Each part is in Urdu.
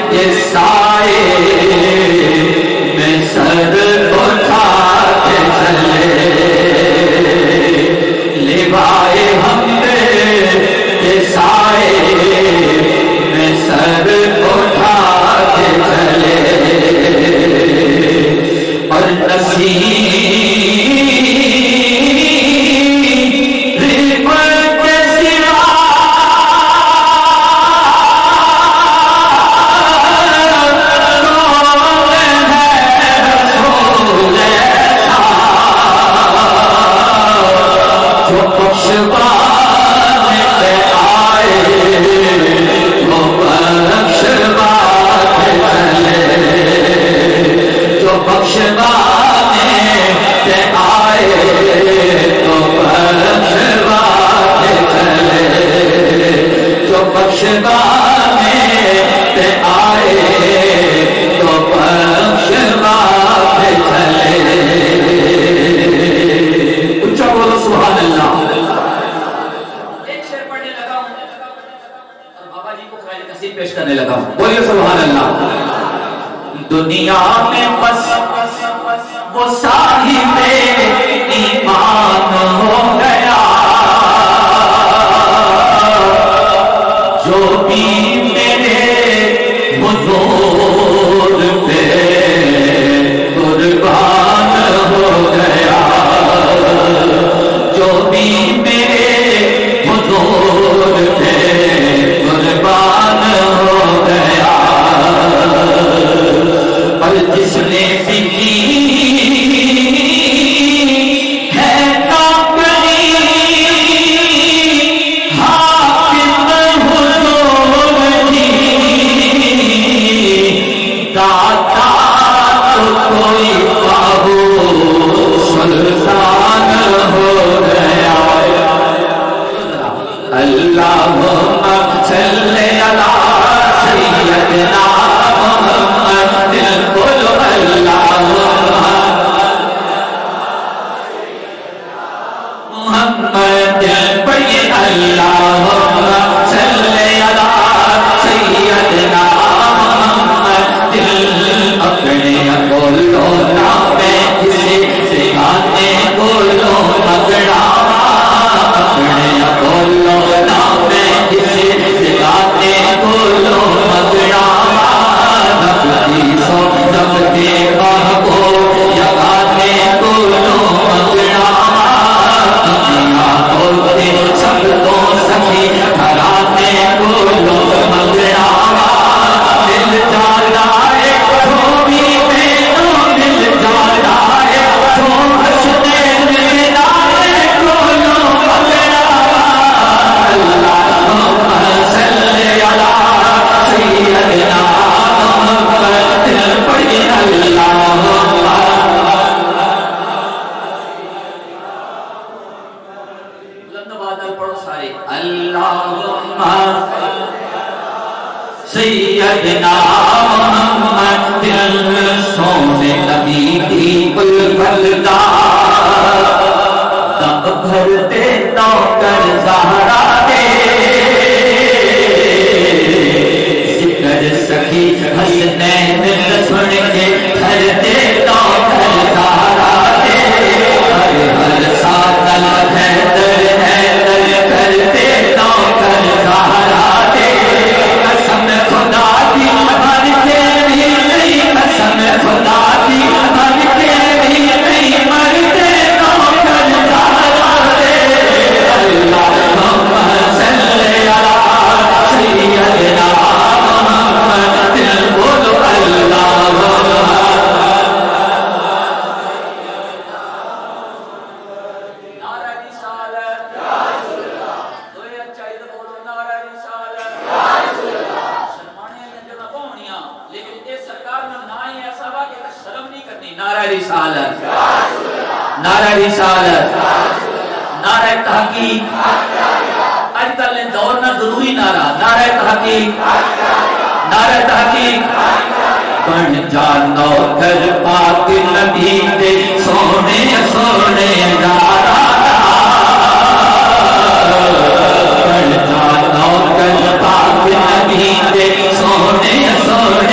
یہ سائے میں سر اٹھا کے چلے لیوائے ہم پہ یہ سائے میں سر اٹھا کے چلے اور بولیے سبحان اللہ. دنیا میں بس وہ صاحب ایمان ہو گیا جو بھی میرے حضور پہ قربان ہو گیا جو بھی میرے حضور پہ قربان ہو گیا اور جس نے بھی کی ہے کافری حاکم حضور کی داتا تو کوئی بابو سلطان ہو گیا. اللہم صلی علی سیدنا محمد قل اللہم محمد پڑھیے اللہم صلی علی سیدنا محمد اپنے بولو نام کسی سکھانے بولو مگڑا اپنے بولو نام کسی سکھانے بولو مگڑا نبی سو جب کے بابو یگانے بولو مگڑا دنیا بولتے سب کو سخی گھرانے بولو مگڑا دل جانا ہے تو بھی میرو دل جانا ہے تو ہنسنے میرا بولو مگڑا. اللہم صلی علی سیدنا محمد پڑھیے اللہم بلند بادل پڑھو سارے اللہم سیدنا محمد سونے نبی کی بلبلدار دم بھرتے نوکر زہرا دے ذکر سخی حسنین سن کے بھرتے نوکر زہرا دے ہر ساتل حیدر حیدر کرتے نوکر زہرا دے قسم خدا کی بھر کے بھی نہیں قسم خدا کی بھر کے بھی نہیں مرتے نوکر زہرا دے. اللہم صلی علی سیدنا محمد بولو اللہم نعرہ رسالت دوئے اچھائی تو بولو نعرہ رسالت شرمانے ہیں جنہ پہنیاں لیکن اس سرکار میں نہ ہی ایسا ہوا کہ شرم نہیں کرنی. نعرہ رسالت نعرہ رسالت نعرہ تحقیق اج کل دور نہ ضروری نعرہ نعرہ تحقیق نعرہ تحقیق بن جا نوکر پاک نبی دے سونے سونے یارا بن جا نوکر پاک نبی دے سونے سونے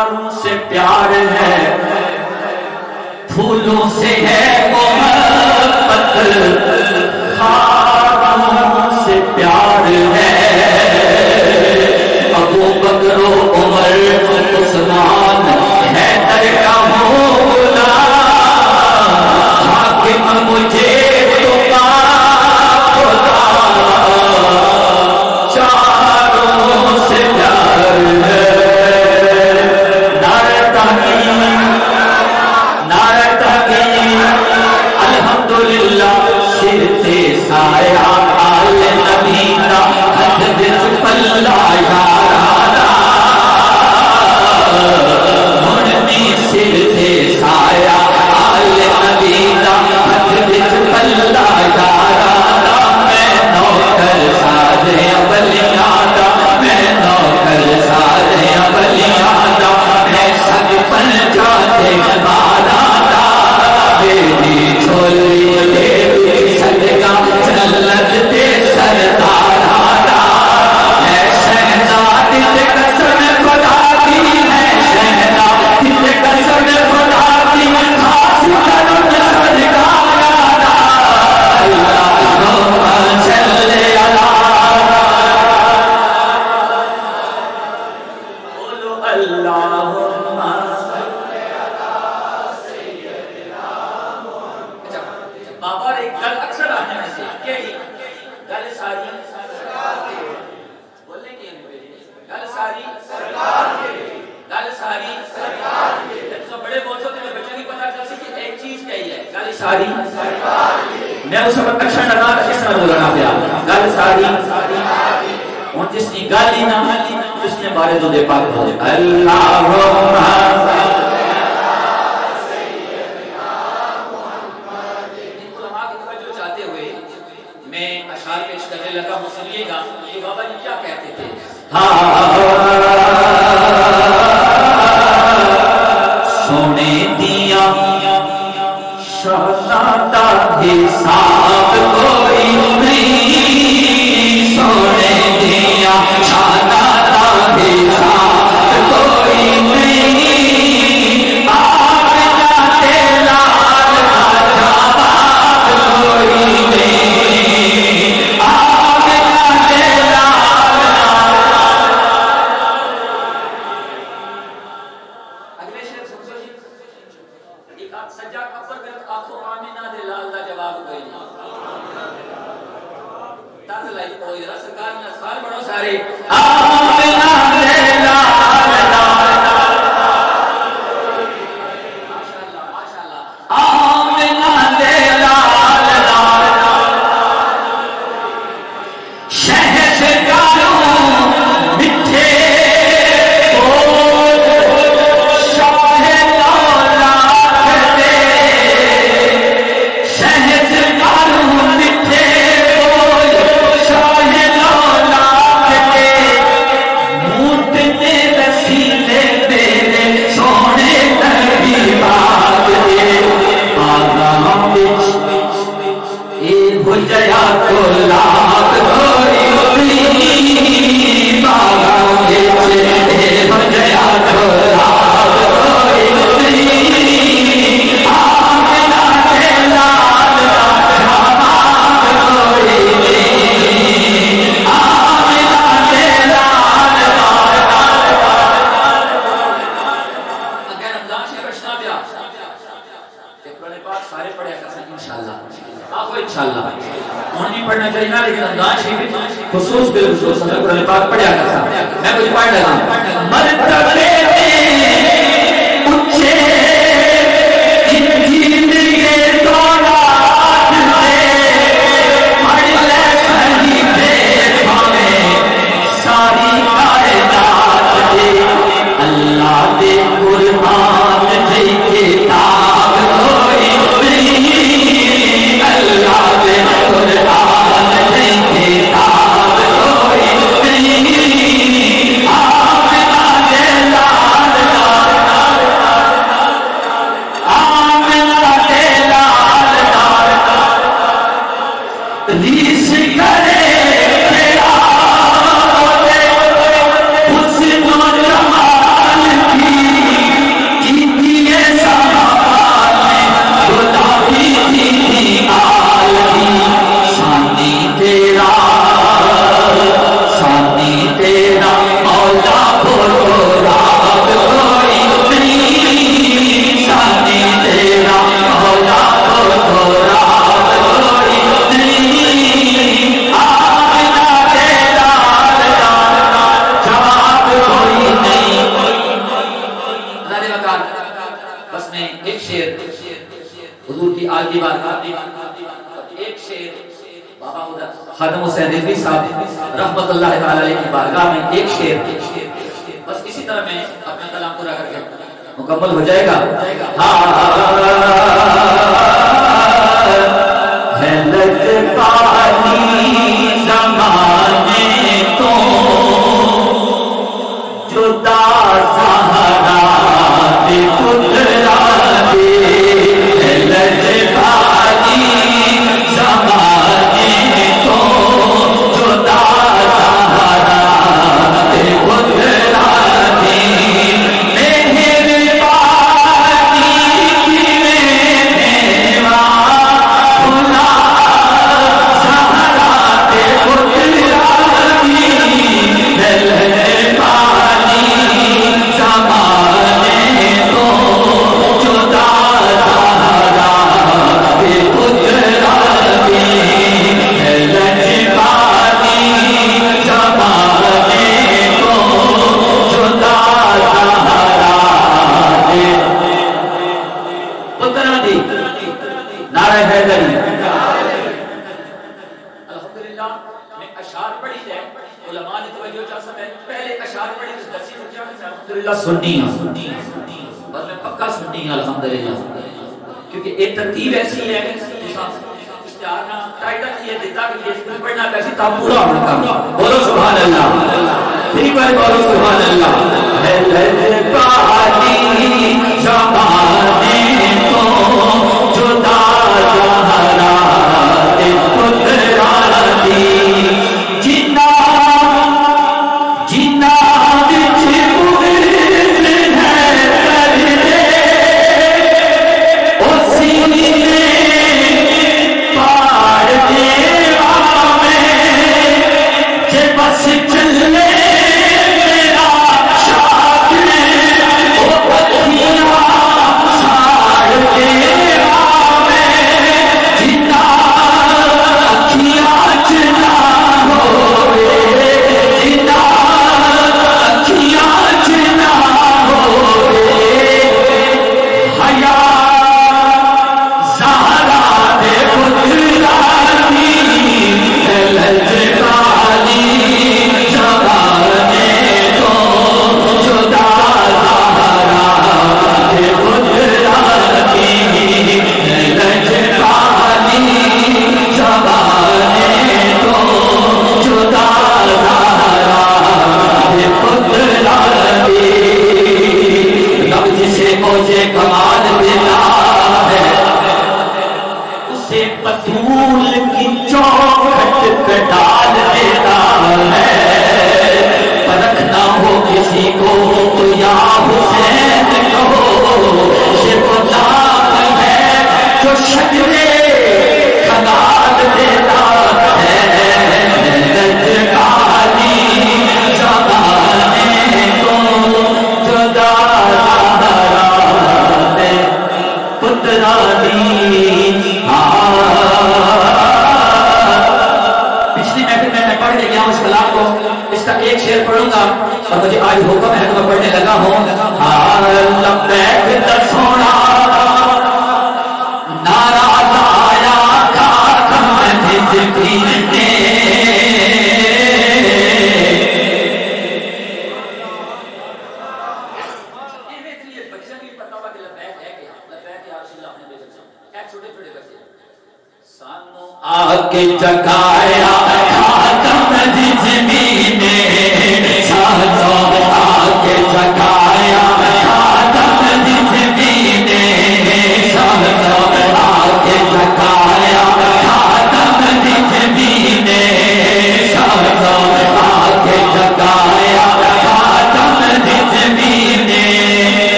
چاروں سے پیار ہے پھولوں سے ہے محبت خاروں سے پیار ہے ابو بکر و عمر عثمان حیدر کا مولا حاکم مجھے تو خدا چاروں سے پیار ہے نعرہ تحقیق الحمدللہ سر سے سایہ آل نبی کا حد وچ پلا یارا مرنی سر سے سایہ آل نبی کا حد وچ پلا یارا میں نوکر سارے اولیاء دا میں نوکر سارے اولیاء دا میں سب پر جاتے مارا دا میری چھولی دیوی صدقہ جنت دے سردارا دا ہے شہزادی تے قسم خدا کی ہے شہزادی تے قسم خدا کی خاص کرم سرکارا دا اللہم صلی بولو اللہم بابا ایک گل اکثر آنے میں سے کہی گل ساری بولنے کی گل ساری گل ساری تو بڑے بہت ہوتے ہیں بچوں کی پتہ چل سکتی ایک چیز کہی ہے گل ساری میں اس وقت اکثر لگا اس طرح بولنا پیا گل ساری اور جس نے گل ہی نہ اس نے بارے تو دے پاک ہو اللہم پیش کرنے لگا ہوں سنیے گا کہ بابا جی کیا کہتے تھے سونے دیا شہزادہ حساب کوئی نہیں سونے دیا شہزادہ حساب کوئی نہیں آپ جاتے لال آزاد کوئی نہیں خصوص بالخصوص قرآن پاک پڑھیا کرتا میں کچھ پڑھ لگا مرتبے اچھے انجیل کے دولات سے پڑھ لے صحیفے بھاوے ساری کائنات دے اللہ دے قرآن جی کتاب کوئی نہیں اللہ دے قرآن جی کتاب کوئی نہیں آپ خادم حسین رضوی صاحب رحمت اللہ تعالی علیہ کی بارگاہ میں ایک شعر، بس اسی طرح میں اپنا کلام پورا کر کے مکمل ہو جائے گا. زمانے تو جدا سہارا سنی اور میں پکا سنی الحمدللہ، کیونکہ ایک ترتیب ایسی ہے اشتہار ٹائٹل یہ دیتا کہ یہ پڑھنا کیسی تھا پورا ہونا کا. بولو سبحان اللہ، پھر بار بولو سبحان اللہ. زمانے تو جدا سہارا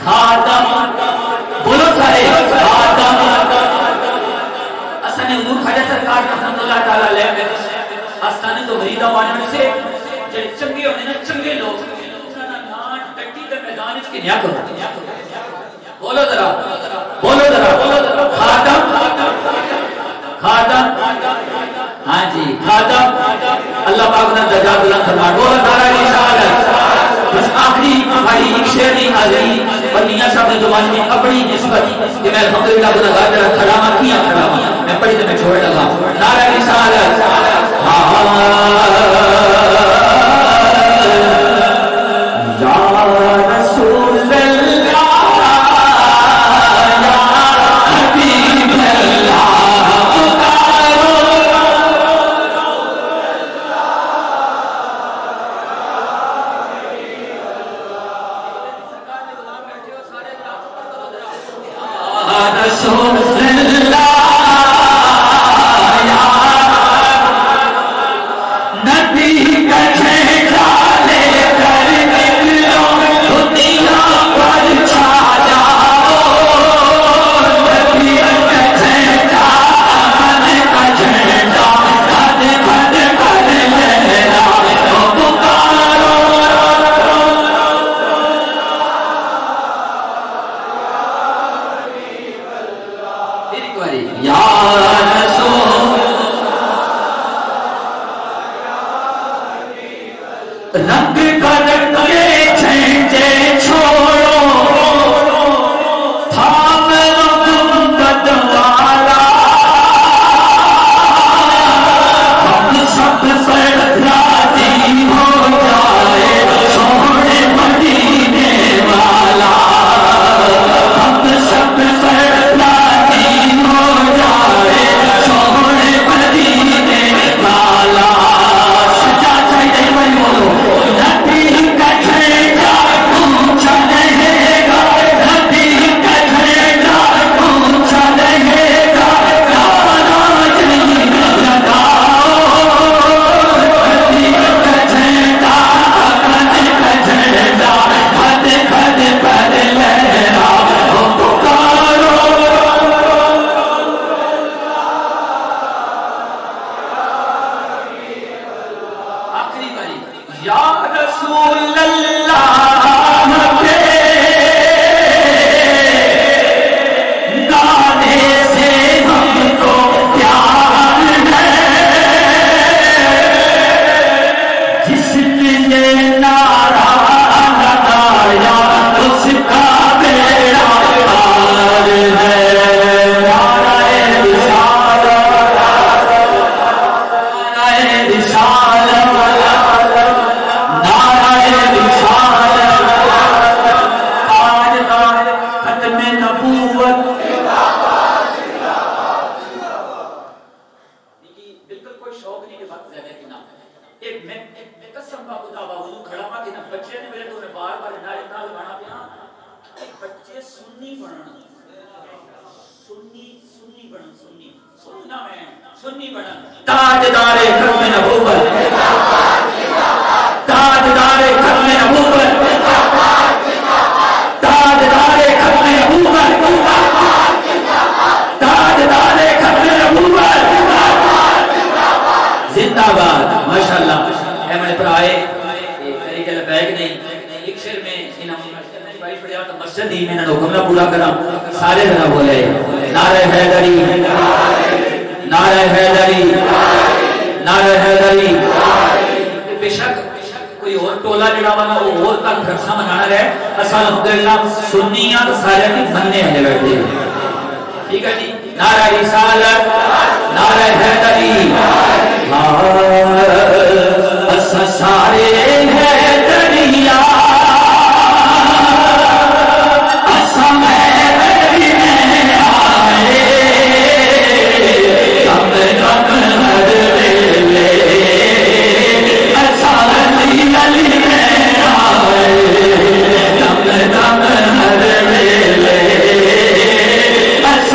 خاتم بولو سارے خاتم اسانے حضور خواجہ سرکار رحمت اللہ تعالی علیہ آستانے تو غریدہ وانے سے جو چنگے ہونے نا چنگے لوگ ٹٹی کے میدان اس کے نیا کرو بولو ذرا خاتم خاتم ہاں جی خاتم اللہ پاک نے درجات بلند فرمائے بولو نعرہ رسالت بس آخری ہماری ایک شعر نہیں حاضری اور میاں صاحب نے زبان میں اپنی نسبت کہ میں الحمدللہ گناہگار میرا کھڑاما کیا کھڑاما میں پڑھی تو میں چھوڑ لگا نعرہ رسالت یا رسول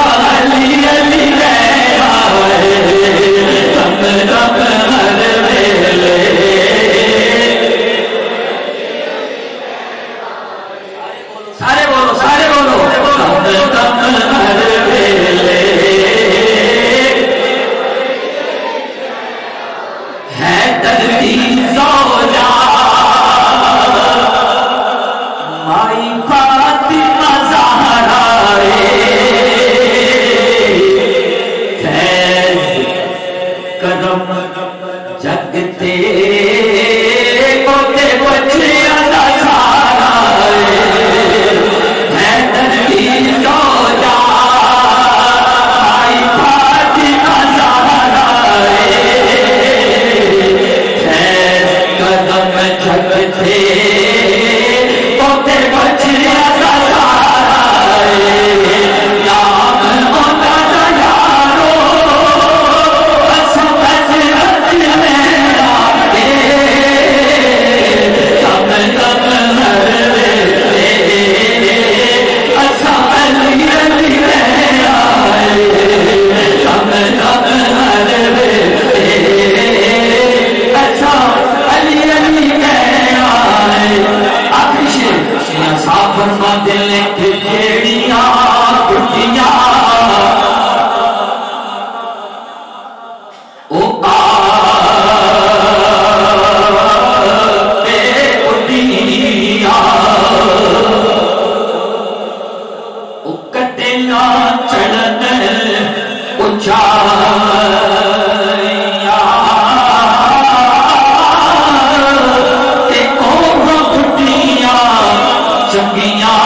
Amen. दिया ओ पे उड़िया ओ कटे ना चढ़न उछा चंगिया